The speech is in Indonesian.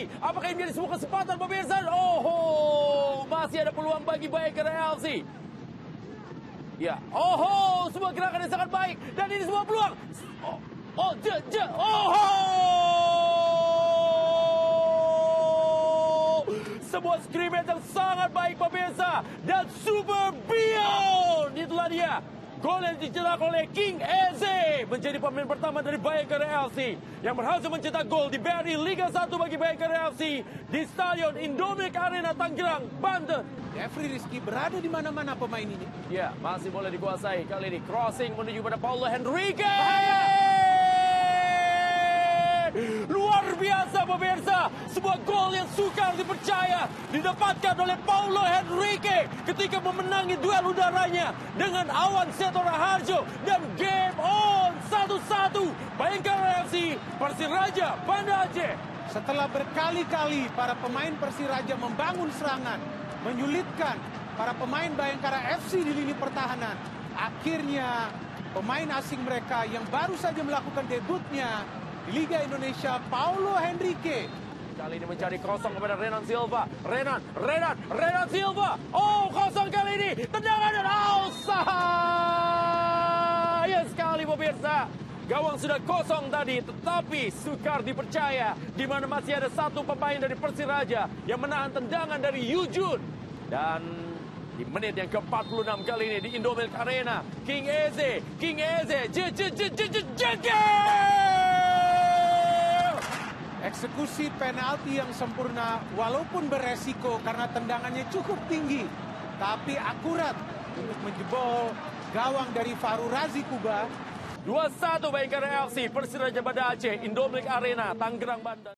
lagi. Apakah ini menjadi sebuah kesempatan pemirsa? Oh, masih ada peluang bagi Bayangkara FC. Ya, sebuah gerakan yang sangat baik. Dan ini sebuah peluang. Sebuah scrimmage yang sangat baik pemirsa. Dan super beyond. Itulah dia. Gol yang dicetak oleh King Eze menjadi pemain pertama dari Bayangkara FC yang berhasil mencetak gol di BRI Liga 1 bagi Bayangkara FC di Stadion Indomilk Arena Tangerang, Banten. Jeffrey Rizky berada di mana-mana pemain ini. Ya, masih boleh dikuasai. Kali ini crossing menuju pada Paulo Henrique. Luar biasa pemirsa. Sebuah gol yang sukar dipercaya didapatkan oleh Paulo Henrique ketika memenangi duel udaranya dengan Awan Setora Harjo. Dan game on 1-1 Bayangkara FC Persiraja Banda Aceh. Setelah berkali-kali para pemain Persiraja membangun serangan, menyulitkan para pemain Bayangkara FC di lini pertahanan, akhirnya pemain asing mereka yang baru saja melakukan debutnya di Liga Indonesia, Paulo Henrique, kali ini mencari kosong kepada Renan Silva. Renan Silva. Kosong kali ini. Tendangan dan sayang sekali pemirsa. Gawang sudah kosong tadi, tetapi sukar dipercaya di mana masih ada satu pemain dari Persiraja yang menahan tendangan dari Yujun. Dan di menit yang ke-46 kali ini di Indomilk Arena, King Eze. eksekusi penalti yang sempurna walaupun beresiko karena tendangannya cukup tinggi, tapi akurat untuk menjebol gawang dari Faru Razi Kuba. 2-1 Bayangkara FC Persiraja Banda Aceh, Indomilk Arena, Tangerang, Banten.